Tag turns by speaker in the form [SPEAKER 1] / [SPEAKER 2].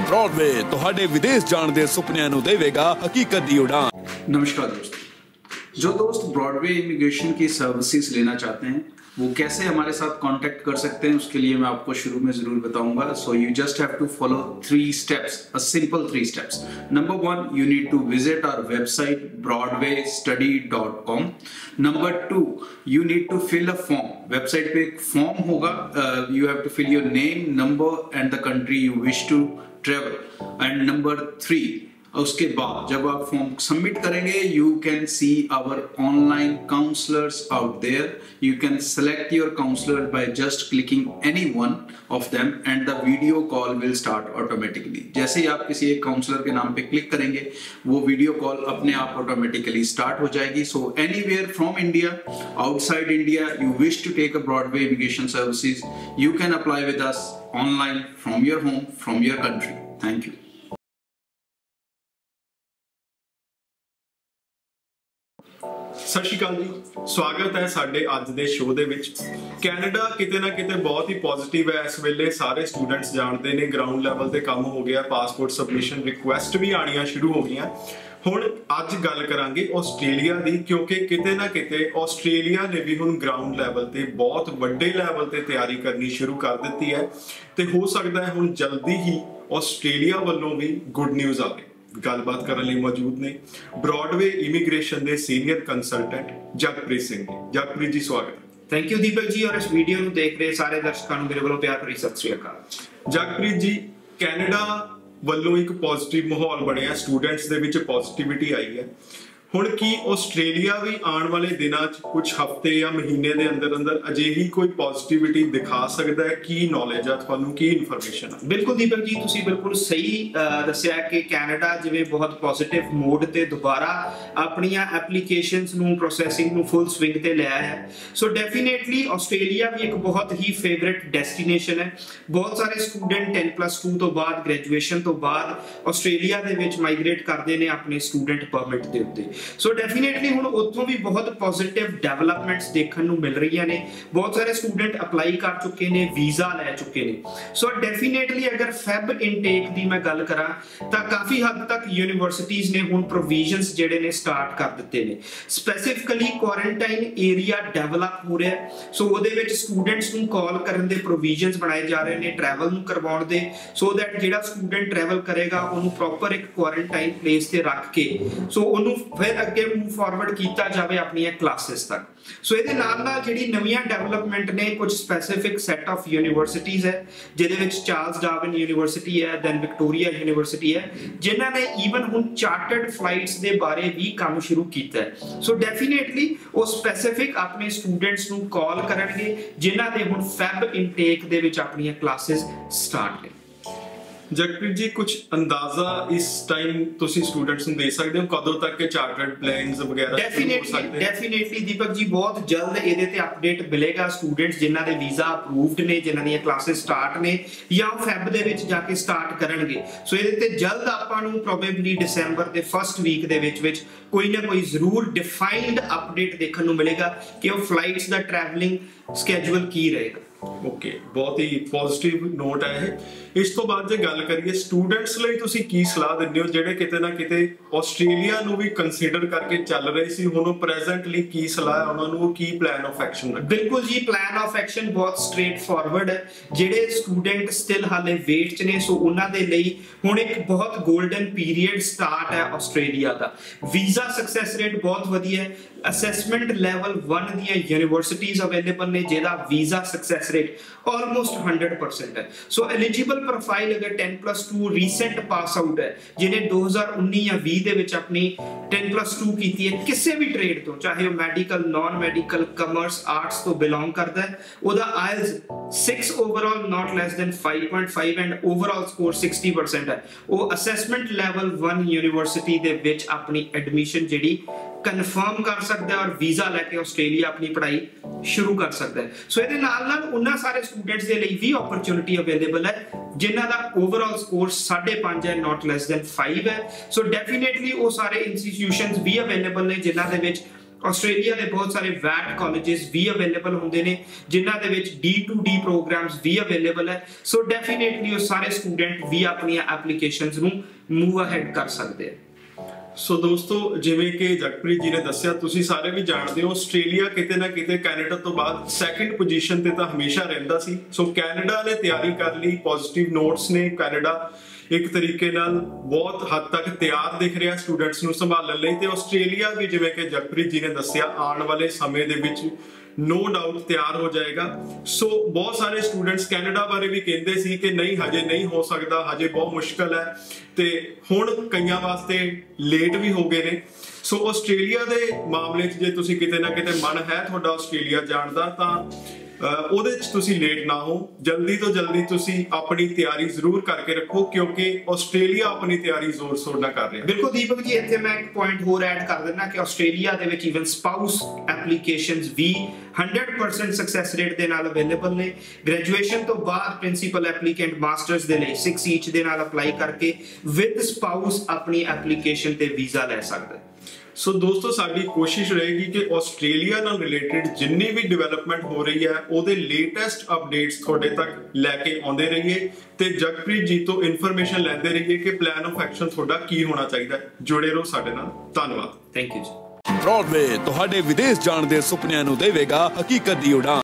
[SPEAKER 1] Broadway तुहाडे विदेश जाण दे सुपनियां नूं देवेगा हकीकत दी उड़ान।
[SPEAKER 2] नमस्कार दोस्तों, जो दोस्त ब्रॉडवे इमिग्रेशन की सर्विसेज लेना चाहते हैं वो कैसे हमारे साथ कांटेक्ट कर सकते हैं, उसके लिए मैं आपको शुरू में जरूर बताऊंगा। So you just have to follow 3 steps, a simple 3 steps. Number 1, you need to visit our website broadwaystudy.com. Number 2, you need to fill a form. Website पे एक फॉर्म होगा, you have to fill your name, number and the country you wish to travel. And number 3, उसके बाद जब आप form submit करेंगे you can see our online counsellors out there. You can select your counsellor by just clicking any one of them and the video call will start automatically. जैसे ही आप किसी एक काउंसलर के नाम पे क्लिक करेंगे वो वीडियो कॉल अपने आप ऑटोमेटिकली स्टार्ट हो जाएगी। So anywhere from India, outside India, you wish to take a Broadway Immigration Services, you can apply with us online from your home, from your country. Thank you.
[SPEAKER 3] Sat Sri अकाल जी, स्वागत है साडे अज दे show दे विच। Canada किते ना किते बहुत ही पॉजिटिव है इस वेले, सारे स्टूडेंट्स जानते ने ग्राउंड लैवल ते काम हो गया, पासपोर्ट सबमिशन रिक्वेस्ट भी आनियां शुरू हो गई। हुण अज गल करांगे आस्ट्रेलिया दी, क्योंकि किते ना किते आस्ट्रेलिया ने भी हुण ग्राउंड लैवल ते बहुत वड्डे लैवल ते तैयारी करनी शुरू कर दित्ती है ते हो सकदा है हुण जल्दी ही आस्ट्रेलिया वल्लों भी गुड न्यूज़ आवे। गलबात करने लिए मौजूद ने ब्रॉडवे इमिग्रेशन के सीनियर कंसल्टेंट जगप्रीत सिंह जी। जगप्रीत जी स्वागत है।
[SPEAKER 4] थैंक यू दीपक जी, और इस वीडियो ਨੂੰ देख रहे सारे दर्शकों ਨੂੰ मेरे ਵੱਲੋਂ प्यार भरी सत श्री अकाल।
[SPEAKER 3] जगप्रीत जी, कैनेडा ਵੱਲੋਂ ਇੱਕ ਪੋਜ਼ਿਟਿਵ ਮਾਹੌਲ ਬਣਿਆ, ਸਟੂਡੈਂਟਸ ਦੇ ਵਿੱਚ ਪੋਜ਼ਿਟਿਵਿਟੀ ਆਈ ਹੈ। ਹੁਣ ਕੀ ਆਸਟ੍ਰੇਲੀਆ ਵੀ ਆਉਣ ਵਾਲੇ ਦਿਨਾਂ 'ਚ ਕੁਝ ਹਫ਼ਤੇ ਜਾਂ ਮਹੀਨੇ ਦੇ ਅੰਦਰ ਅੰਦਰ ਅਜਿਹੀ ਕੋਈ ਪੋਜ਼ਿਟਿਵਿਟੀ ਦਿਖਾ ਸਕਦਾ ਹੈ? ਕੀ ਨੌਲੇਜ ਆ ਤੁਹਾਨੂੰ, ਕੀ ਇਨਫੋਰਮੇਸ਼ਨ ਆ?
[SPEAKER 4] ਬਿਲਕੁਲ ਦੀਪਕ ਜੀ, ਤੁਸੀਂ ਬਿਲਕੁਲ ਸਹੀ ਦੱਸਿਆ ਕਿ ਕੈਨੇਡਾ ਜਿਵੇਂ ਬਹੁਤ ਪੋਜ਼ਿਟਿਵ ਮੋਡ ਤੇ ਦੁਬਾਰਾ ਆਪਣੀਆਂ ਐਪਲੀਕੇਸ਼ਨਸ ਨੂੰ ਪ੍ਰੋਸੈਸਿੰਗ ਨੂੰ ਫੁੱਲ ਸਵਿੰਗ ਤੇ ਲਿਆ ਹੈ। ਸੋ ਡੈਫੀਨੇਟਲੀ ਆਸਟ੍ਰੇਲੀਆ ਵੀ ਇੱਕ ਬਹੁਤ ਹੀ ਫੇਵਰਿਟ ਡੈਸਟੀਨੇਸ਼ਨ ਹੈ। ਬਹੁਤ ਸਾਰੇ ਸਟੂਡੈਂਟ 10+2 ਤੋਂ ਬਾਅਦ, ਗ੍ਰੈਜੂਏਸ਼ਨ ਤੋਂ ਬਾਅਦ ਆਸਟ੍ਰੇਲੀਆ ਦੇ ਵਿੱਚ ਮਾਈਗ੍ਰੇਟ ਕਰਦੇ ਨੇ ਆਪਣੇ ਸਟੂਡੈਂਟ ਪਰਮਿਟ ਦੇ ਉੱਤੇ। ਸੋ ਡੈਫੀਨੇਟਲੀ ਹੁਣ ਉੱਥੋਂ ਵੀ ਬਹੁਤ ਪੋਜ਼ਿਟਿਵ ਡਿਵੈਲਪਮੈਂਟਸ ਦੇਖਣ ਨੂੰ ਮਿਲ ਰਹੀਆਂ ਨੇ। ਬਹੁਤ ਸਾਰੇ ਸਟੂਡੈਂਟ ਅਪਲਾਈ ਕਰ ਚੁੱਕੇ ਨੇ, ਵੀਜ਼ਾ ਲੈ ਚੁੱਕੇ ਨੇ। ਸੋ ਡੈਫੀਨੇਟਲੀ ਅਗਰ ਫੈਬ ਇਨਟੇਕ ਦੀ ਮੈਂ ਗੱਲ ਕਰਾਂ ਤਾਂ ਕਾਫੀ ਹੱਦ ਤੱਕ ਯੂਨੀਵਰਸਿਟੀਜ਼ ਨੇ ਹੁਣ ਪ੍ਰੋਵੀਜ਼ਨਸ ਜਿਹੜੇ ਨੇ ਸਟਾਰਟ ਕਰ ਦਿੱਤੇ ਨੇ। ਸਪੈਸੀਫਿਕਲੀ ਕੁਆਰੰਟਾਈਨ ਏਰੀਆ ਡਿਵੈਲਪ ਹੋ ਰਿਹਾ, ਸੋ ਉਹਦੇ ਵਿੱਚ ਸਟੂਡੈਂਟਸ ਨੂੰ ਕਾਲ ਕਰਨ ਦੇ ਪ੍ਰੋਵੀਜ਼ਨਸ ਬਣਾਏ ਜਾ ਰਹੇ ਨੇ ਟਰੈਵਲ ਨੂੰ ਕਰਵਾਉਣ ਦੇ, ਸੋ ਦੈਟ ਜਿਹੜਾ ਸਟੂਡੈਂਟ ਟਰੈਵਲ ਕਰੇਗਾ ਉਹਨੂੰ ਪ੍ਰੋਪਰ ਇੱਕ ਕੁਆਰੰਟਾਈਨ ਪਲੇਸ ਤੇ ਰੱਖ ਕੇ ਸੋ ਉਹਨੂੰ ਫਿਰ ਅੱਗੇ ਮੂਵ ਫਾਰਵਰਡ ਕੀਤਾ ਜਾਵੇ ਆਪਣੀਆਂ ਕਲਾਸਿਸ ਤੱਕ। ਸੋ ਇਹਦੇ ਨਾਲ ਨਾਲ ਜਿਹੜੀ ਨਵੀਆਂ ਡਿਵੈਲਪਮੈਂਟ ਨੇ, ਕੁਝ ਸਪੈਸੀਫਿਕ ਸੈਟ ਆਫ ਯੂਨੀਵਰਸਿਟੀਜ਼ ਹੈ ਜਿਹਦੇ ਵਿੱਚ ਚਾਰਲਸ ਡਾਰਵਿਨ ਯੂਨੀਵਰਸਿਟੀ ਹੈ, ਦੈਨ ਵਿਕਟੋਰੀਆ ਯੂਨੀਵਰਸਿਟੀ ਹੈ, ਜਿਨ੍ਹਾਂ ਨੇ ਈਵਨ ਹੁਣ ਚਾਰਟਰਡ ਫਲਾਈਟਸ ਦੇ ਬਾਰੇ ਵੀ ਕੰਮ ਸ਼ੁਰੂ ਕੀਤਾ ਹੈ। ਸੋ ਡੈਫੀਨੇਟਲੀ ਉਹ ਸਪੈਸੀਫਿਕ ਆਪਣੇ ਸਟੂਡੈਂਟਸ ਨੂੰ ਕਾਲ ਕਰਨਗੇ ਜਿਨ੍ਹਾਂ ਦੇ ਹੁਣ ਫੈਬ ਇਨਟੇਕ ਦੇ ਵਿੱਚ ਆਪਣੀਆਂ ਕਲਾਸਿਸ ਸਟਾਰਟ ਨੇ।
[SPEAKER 3] जगप्रीत जी, कुछ अंदाजा इस टाइम ਤੁਸੀਂ ਸਟੂਡੈਂਟਸ ਨੂੰ ਦੇ ਸਕਦੇ ਹੋ ਕਦੋਂ ਤੱਕ ਚਾਰਟਰਡ ਪਲਾਨਸ ਵਗੈਰਾ?
[SPEAKER 4] ਡੈਫੀਨੇਟਲੀ ਦੀਪਕ ਜੀ, ਬਹੁਤ ਜਲਦ ਇਹਦੇ ਤੇ ਅਪਡੇਟ ਮਿਲੇਗਾ। ਸਟੂਡੈਂਟਸ ਜਿਨ੍ਹਾਂ ਦੇ ਵੀਜ਼ਾ ਅਪਰੂਵਡ ਨੇ, ਜਿਨ੍ਹਾਂ ਦੀਆਂ ਕਲਾਸਿਸ ਸਟਾਰਟ ਨੇ ਜਾਂ ਫੈਬ ਦੇ ਵਿੱਚ ਜਾ ਕੇ ਸਟਾਰਟ ਕਰਨਗੇ, ਸੋ ਇਹਦੇ ਤੇ ਜਲਦ ਆਪਾਂ ਨੂੰ ਪ੍ਰੋਬੇਬਲੀ ਦਸੰਬਰ ਦੇ ਫਸਟ ਵੀਕ ਦੇ ਵਿੱਚ ਕੋਈ ਨਾ ਕੋਈ ਜ਼ਰੂਰ ਡਿਫਾਈਨਡ ਅਪਡੇਟ ਦੇਖਣ ਨੂੰ ਮਿਲੇਗਾ ਕਿ ਉਹ ਫਲਾਈਟਸ ਦਾ ਟਰੈਵਲਿੰਗ ਸਕੇਜੂਲ ਕੀ ਰਹੇਗਾ।
[SPEAKER 3] ਓਕੇ, ਬਹੁਤ ਹੀ ਪੋਜ਼ਿਟਿਵ ਨੋਟ ਹੈ ਇਹ। ਇਸ ਤੋਂ ਬਾਅਦ ਜੇ ਗੱਲ ਕਰੀਏ ਸਟੂਡੈਂਟਸ ਲਈ ਤੁਸੀਂ ਕੀ ਸਲਾਹ ਦਿੰਦੇ ਹੋ ਜਿਹੜੇ ਕਿਤੇ ਨਾ ਕਿਤੇ ਆਸਟ੍ਰੇਲੀਆ ਨੂੰ ਵੀ ਕੰਸੀਡਰ ਕਰਕੇ ਚੱਲ ਰਹੇ ਸੀ, ਹੁਣ ਉਹ ਪ੍ਰੈਜ਼ੈਂਟਲੀ ਕੀ ਸਲਾਹ ਹੈ ਉਹਨਾਂ ਨੂੰ, ਕੀ ਪਲਾਨ ਆਫ ਐਕਸ਼ਨ ਰੱਖਦੇ?
[SPEAKER 4] ਬਿਲਕੁਲ ਜੀ, ਪਲਾਨ ਆਫ ਐਕਸ਼ਨ ਬਹੁਤ ਸਟ੍ਰੇਟ ਫਾਰਵਰਡ ਹੈ। ਜਿਹੜੇ ਸਟੂਡੈਂਟ ਸਟਿਲ ਹਾਲੇ ਵੇਟ 'ਚ ਨੇ, ਸੋ ਉਹਨਾਂ ਦੇ ਲਈ ਹੁਣ ਇੱਕ ਬਹੁਤ ਗੋਲਡਨ ਪੀਰੀਅਡ ਸਟਾਰਟ ਹੈ ਆਸਟ੍ਰੇਲੀਆ ਦਾ। ਵੀਜ਼ਾ ਸਕਸੈਸ ਰੇਟ ਬਹੁਤ ਵਧੀਆ ਹੈ। ਅਸੈਸਮੈਂਟ ਲੈਵਲ 1 ਦੀਆਂ ਯੂਨੀਵਰਸਿਟੀਜ਼ ਅਵੇਲੇਬਲ ਨੇ ਜਿਹਦਾ ਵੀਜ਼ਾ ਸਕਸੈਸ ਰੇਟ ਆਲਮੋਸਟ 100% ਹੈ। ਸੋ ਐਲੀਜੀਬਲ ਪ੍ਰੋਫਾਈਲ ਅਗਰ 10+2 ਰੀਸੈਂਟ ਪਾਸ ਆਊਟ ਹੈ, ਜਿਹਨੇ 2019 ਜਾਂ 20 ਦੇ ਵਿੱਚ ਆਪਣੀ 10+2 ਕੀਤੀ ਹੈ ਕਿਸੇ ਵੀ ਟ੍ਰੇਡ ਤੋਂ, ਚਾਹੇ ਉਹ medical, non medical, commerce, arts ਤੋਂ ਬਿਲੋਂਗ ਕਰਦਾ ਹੈ, ਉਹਦਾ IELTS 6 overall not less than 5.5 and overall score 60% ਹੈ, ਉਹ ਅਸੈਸਮੈਂਟ ਲੈਵਲ 1 ਯੂਨੀਵਰਸਿਟੀ ਦੇ ਵਿੱਚ ਆਪਣੀ ਐਡਮਿਸ਼ਨ ਜਿਹੜੀ ਕਨਫਰਮ ਕਰ ਸਕਦਾ ਹੈ ਔਰ ਵੀਜ਼ਾ ਲੈ ਕੇ ਆਸਟ੍ਰੇਲੀਆ ਆਪਣੀ ਪੜ੍ਹਾਈ ਸ਼ੁਰੂ ਕਰ ਸਕਦਾ ਹੈ। ਸੋ ਇਹਦੇ ਨਾਲ ਨਾਲ ਉਹਨਾਂ ਸਾਰੇ ਸਟੂਡੈਂਟਸ ਦੇ ਲਈ ਵੀ ਓਪਰਚੁਨਿਟੀ ਅਵੇਲੇਬਲ ਹੈ ਜਿਨ੍ਹਾਂ ਦਾ ਓਵਰਆਲ ਸਕੋਰ 5.5 ਹੈ, ਨਾਟ ਲੈਸ ਦੈਨ 5 ਹੈ। ਸੋ ਡੈਫੀਨੇਟਲੀ ਉਹ ਸਾਰੇ ਇੰਸਟੀਟਿਊਸ਼ਨਸ ਵੀ ਅਵੇਲੇਬਲ ਨੇ ਜਿਨ੍ਹਾਂ ਦੇ ਵਿੱਚ ਆਸਟ੍ਰੇਲੀਆ ਦੇ ਬਹੁਤ ਸਾਰੇ ਵੈਟ ਕਾਲਜਸ ਵੀ ਅਵੇਲੇਬਲ ਹੁੰਦੇ ਨੇ ਜਿਨ੍ਹਾਂ ਦੇ ਵਿੱਚ D2D ਪ੍ਰੋਗਰਾਮਸ ਵੀ ਅਵੇਲੇਬਲ ਹੈ। ਸੋ ਡੈਫੀਨੇਟਲੀ ਉਹ ਸਾਰੇ ਸਟੂਡੈਂਟ ਵੀ ਆਪਣੀਆਂ ਐਪਲੀਕੇਸ਼ਨਸ ਨੂੰ ਮੂਵ ਅਹੈਡ ਕਰ ਸਕਦੇ ਆ।
[SPEAKER 3] ਸੋ ਦੋਸਤੋ, ਜਿਵੇਂ ਕਿ ਜਗਪ੍ਰੀਤ ਜੀ ਨੇ ਦੱਸਿਆ, ਤੁਸੀਂ ਸਾਰੇ ਵੀ ਜਾਣਦੇ ਹੋ ਆਸਟ੍ਰੇਲੀਆ ਕਿਤੇ ਨਾ ਕਿਤੇ ਕੈਨੇਡਾ ਤੋਂ ਬਾਅਦ ਸੈਕੰਡ ਪੋਜੀਸ਼ਨ ਤੇ ਤਾਂ ਹਮੇਸ਼ਾ ਰਹਿੰਦਾ ਸੀ। ਸੋ ਕੈਨੇਡਾ ਨੇ ਤਿਆਰੀ ਕਰ ਲਈ, ਪੋਜ਼ਿਟਿਵ ਨੋਟਸ ਨੇ, ਕੈਨੇਡਾ ਇੱਕ ਤਰੀਕੇ ਨਾਲ ਬਹੁਤ ਹੱਦ ਤੱਕ ਤਿਆਰ ਦਿਖ ਰਿਹਾ ਸਟੂਡੈਂਟਸ ਨੂੰ ਸੰਭਾਲਣ ਲਈ, ਤੇ ਆਸਟ੍ਰੇਲੀਆ ਵੀ ਜਿਵੇਂ ਕਿ ਜਗਪ੍ਰੀਤ ਜੀ ਨੇ ਦੱਸਿਆ ਆਉਣ ਵਾਲੇ ਸਮੇਂ ਦੇ ਵਿੱਚ ਨੋ ਡਾਊਟ ਤਿਆਰ ਹੋ ਜਾਏਗਾ। ਸੋ ਬਹੁਤ ਸਾਰੇ ਸਟੂਡੈਂਟਸ ਕੈਨੇਡਾ ਬਾਰੇ ਵੀ ਕਹਿੰਦੇ ਸੀ ਕਿ ਨਹੀਂ, ਹਜੇ ਨਹੀਂ ਹੋ ਸਕਦਾ, ਹਜੇ ਬਹੁਤ ਮੁਸ਼ਕਲ ਹੈ, ਤੇ ਹੁਣ ਕਈਆਂ ਵਾਸਤੇ ਲੇਟ ਵੀ ਹੋ ਗਏ ਨੇ। ਸੋ ਆਸਟ੍ਰੇਲੀਆ ਦੇ ਮਾਮਲੇ 'ਚ ਜੇ ਤੁਸੀਂ ਕਿਤੇ ਨਾ ਕਿਤੇ ਮਨ ਹੈ ਤੁਹਾਡਾ ਆਸਟ੍ਰੇਲੀਆ ਜਾਣ ਦਾ, ਤਾਂ ਉਹਦੇ 'ਚ ਤੁਸੀਂ ਲੇਟ ਨਾ ਹੋ, ਜਲਦੀ ਤੋਂ ਜਲਦੀ ਤੁਸੀਂ ਆਪਣੀ ਤਿਆਰੀ ਜ਼ਰੂਰ ਕਰਕੇ ਰੱਖੋ, ਕਿਉਂਕਿ ਆਸਟ੍ਰੇਲੀਆ ਆਪਣੀ ਤਿਆਰੀ ਜ਼ੋਰ ਸ਼ੋਰ ਨਾਲ ਕਰ ਰਿਹਾ।
[SPEAKER 4] ਬਿਲਕੁਲ ਦੀਪਕ ਜੀ, ਇੱਥੇ ਮੈਂ ਇੱਕ ਪੁਆਇੰਟ ਹੋਰ ਐਡ ਕਰ ਦਿੰਦਾ ਕਿ ਆਸਟ੍ਰੇਲੀਆ ਦੇ ਵਿੱਚ ਇਵਨ ਸਪਾਊਸ ਐਪਲੀਕੇਸ਼ਨਸ ਵੀ 100% ਸਕਸੈਸ ਰੇਟ ਦੇ ਨਾਲ ਅਵੇਲੇਬਲ ਨੇ। ਗ੍ਰੈਜੂਏਸ਼ਨ ਤੋਂ ਬਾਅਦ ਪ੍ਰਿੰਸੀਪਲ ਐਪਲੀਕੈਂਟ ਮਾਸਟਰਸ ਦੇ ਲਈ 6 ਈਚ ਦੇ ਨਾਲ ਅਪਲਾਈ ਕਰਕੇ ਵਿਦ ਸਪਾਊਸ ਆਪਣੀ ਐਪਲੀਕੇਸ਼ਨ ਤੇ ਵੀਜ਼ਾ ਲੈ ਸਕਦਾ ਹੈ।
[SPEAKER 3] ਸੋ ਦੋਸਤੋ, ਸਾਡੀ ਕੋਸ਼ਿਸ਼ ਰਹੇਗੀ ਕਿ ਆਸਟ੍ਰੇਲੀਆ ਨਾਲ ਰਿਲੇਟਡ ਜਿੰਨੀ ਵੀ ਡਿਵੈਲਪਮੈਂਟ ਹੋ ਰਹੀ ਹੈ ਉਹਦੇ ਲੇਟੈਸਟ ਅਪਡੇਟਸ ਤੁਹਾਡੇ ਤੱਕ ਲੈ ਕੇ ਆਉਂਦੇ ਰਹੀਏ, ਤੇ ਜਗਪ੍ਰੀਤ ਜੀ ਤੋਂ ਇਨਫੋਰਮੇਸ਼ਨ ਲੈਂਦੇ ਰਹੀਏ ਕਿ ਪਲਾਨ ਆਫ ਐਕਸ਼ਨ ਤੁਹਾਡਾ ਕੀ ਹੋਣਾ ਚਾਹੀਦਾ ਹੈ। ਜੁੜੇ ਰਹੋ ਸਾਡੇ ਨਾਲ। ਧੰਨਵਾਦ।
[SPEAKER 4] ਥੈਂਕ ਯੂ ਜੀ।
[SPEAKER 1] ਬ੍ਰੌਡਵੇ ਤੁਹਾਡੇ ਵਿਦੇਸ਼ ਜਾਣ ਦੇ ਸੁਪਨਿਆਂ ਨੂੰ ਦੇਵੇਗਾ ਹਕੀਕਤ ਦੀ ਉਡਾਨ।